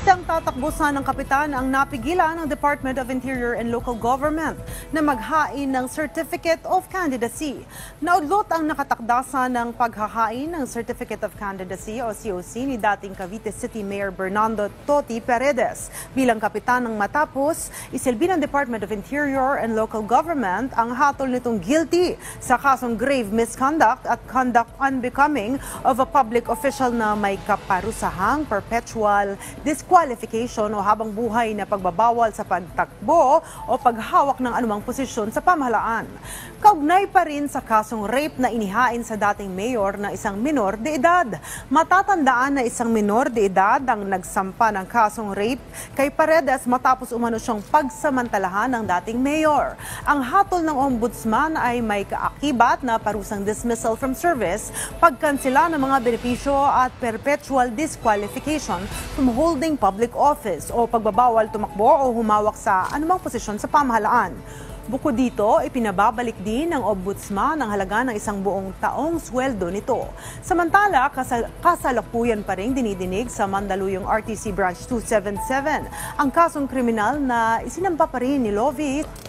Isang tatakbusan ng kapitan ang napigilan ng Department of Interior and Local Government na maghain ng Certificate of Candidacy. Naudlot ang nakatakdasan ng paghahain ng Certificate of Candidacy o COC ni dating Cavite City Mayor Bernardo Toti Paredes. Bilang kapitan ng matapos, isilbi ng Department of Interior and Local Government ang hatol nitong guilty sa kasong grave misconduct at conduct unbecoming of a public official na may kaparusahang perpetual disqualification o habang buhay na pagbabawal sa pagtakbo o paghawak ng anumang posisyon sa pamahalaan. Kaugnay pa rin sa kasong rape na inihain sa dating mayor na isang minor de edad. Matatandaan na isang minor de edad ang nagsampa ng kasong rape kay Paredes matapos umano siyang pagsamantalahan ng dating mayor. Ang hatol ng ombudsman ay may kaakibat na parusang dismissal from service, pagkansela ng mga benepisyo at perpetual disqualification from holding public office o pagbabawal tumakbo o humawak sa anumang posisyon sa pamahalaan. Bukod dito, ipinababalik din ng ombudsman ang halaga ng isang buong taong sweldo nito. Samantala, kasalukuyan pa rin dinidinig sa Mandaluyong RTC Branch 277 ang kasong kriminal na isinampa pa rin ni Lovie